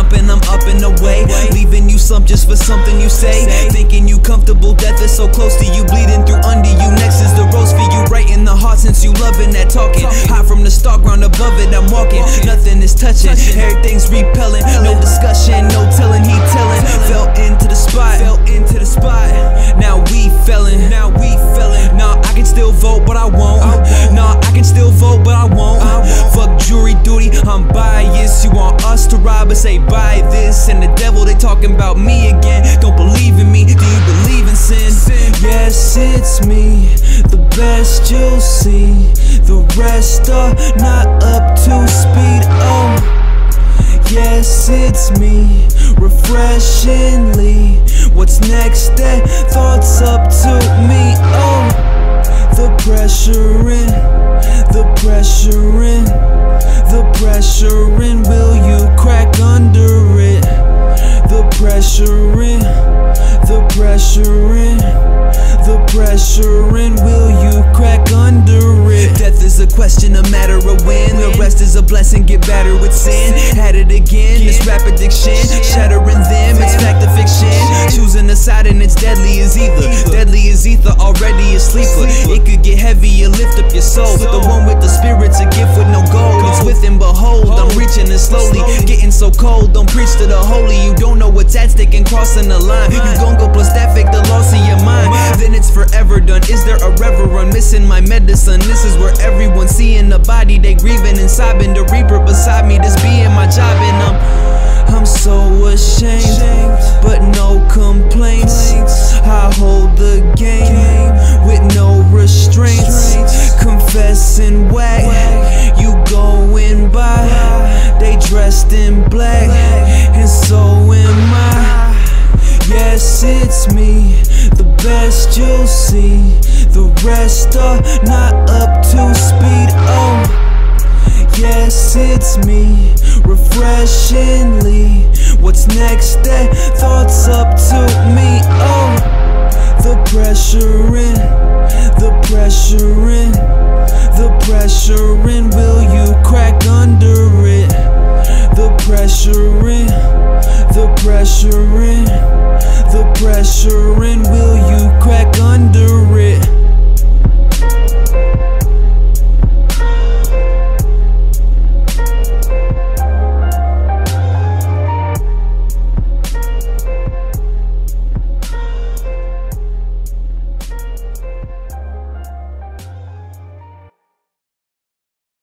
up and I'm up and away, leaving you slump just for something you say. Thinking you comfortable, death is so close to you, bleeding through under you. Next is the rose for you, right in the heart since you loving that talking. High from the start, ground above it, I'm walking. Nothing is touching, everything's repelling. No discussion, no telling, he telling. Fell into the spot, now we fellin'. Nah, I can still vote, but I won't. Nah, I can still vote, but I won't. Fuck jury duty, I'm biased. You want us to ride, but say buy this. And the devil, they talking about me again. Don't believe in me, do you believe in sin? Yes, it's me, the best you'll see. The rest are not up to speed, oh. Yes, it's me, refreshingly. What's next, that thought's up to me, oh. The pressure in, will you crack under it? The pressure in, will you crack under it? Death is a question, a matter of when. The rest is a blessing, get battered with sin. Had it again, this rap addiction, shattering them, it's fact or fiction. Choosing a side and it's deadly as ether. Deadly as ether, already a sleeper. It could get heavy, you lift up your soul. The one with the spirit's a gift with no gold. It's with and behold, I'm reaching it slowly. Getting so cold, don't preach to the holy. You don't know what's at stake and crossing the line. You gon' go plus that fake, the loss of your mind. Then it's forever done. Is there a reverend missing my medicine? This is where everyone's seeing the body they grieving and sobbing. The reaper beside me, this being my job, and I'm so ashamed, but no complaints. I hold the game with no restraints. Confessing whack, you going by. They dressed in black, and so am I. Yes, it's me, the best you'll see. The rest are not up to speed, oh. Yes, it's me, refreshingly. What's next, that thought's up to me, oh. The pressure in, will you crack under it? The pressure in, will you crack